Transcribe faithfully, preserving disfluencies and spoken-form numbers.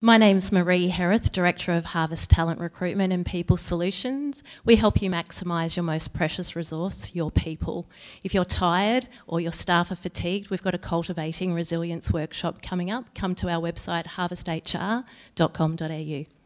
My name's Maree Herath, Director of Harvest Talent Recruitment and People Solutions. We help you maximise your most precious resource, your people. If you're tired or your staff are fatigued, we've got a Cultivating Resilience workshop coming up. Come to our website harvest h r dot com dot a u.